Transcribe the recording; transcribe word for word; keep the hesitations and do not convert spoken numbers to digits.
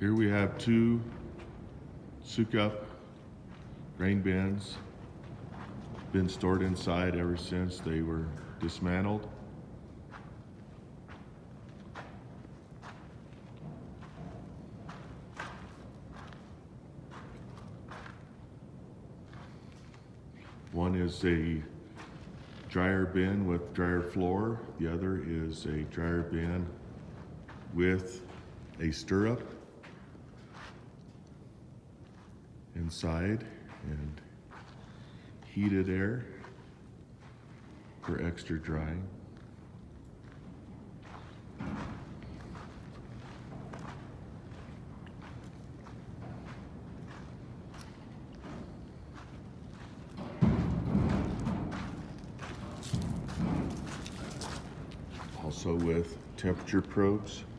Here we have two Sukup grain bins, been stored inside ever since they were dismantled. One is a dryer bin with dryer floor. The other is a dryer bin with a stirrup inside and heated air for extra drying. Also with temperature probes.